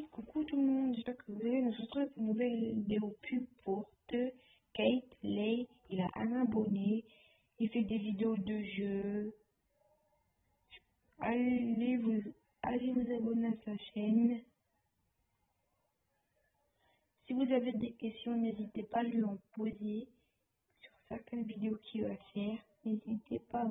Oui, coucou tout le monde, j'espère que vous allez. Nous retrouvons pour une nouvelle vidéo pub pour Kate Lay. Il a un abonné, il fait des vidéos de jeux. Allez vous abonner à sa chaîne. Si vous avez des questions, n'hésitez pas à lui en poser sur certaines vidéos qu'il va faire. N'hésitez pas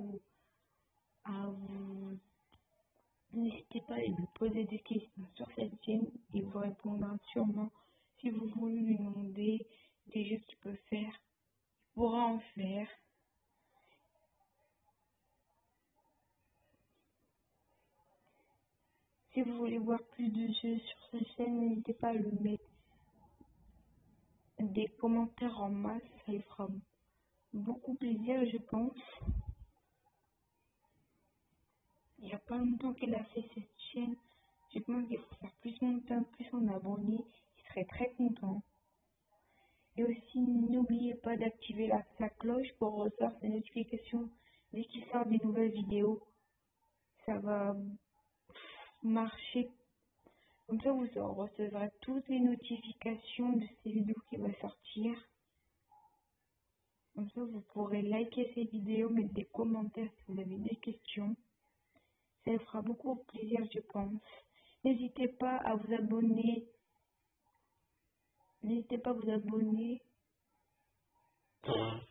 N'hésitez pas à lui poser des questions sur cette chaîne. Il vous répondra sûrement. Si vous voulez lui demander des jeux qu'il peut faire, il pourra en faire. Si vous voulez voir plus de jeux sur sa chaîne, n'hésitez pas à lui mettre des commentaires en masse. Ça lui fera beaucoup plaisir, je pense. Il n'y a pas longtemps qu'il a fait cette chaîne. Je pense qu'il faut faire plus monter, plus en abonnés. Il serait très content. Et aussi, n'oubliez pas d'activer la cloche pour recevoir ces notifications dès qu'il sort des nouvelles vidéos. Ça va marcher. Comme ça, vous recevrez toutes les notifications de ces vidéos qui vont sortir. Comme ça, vous pourrez liker ces vidéos, mettre des commentaires si vous avez des questions. Ça vous fera beaucoup plaisir, je pense. N'hésitez pas à vous abonner. N'hésitez pas à vous abonner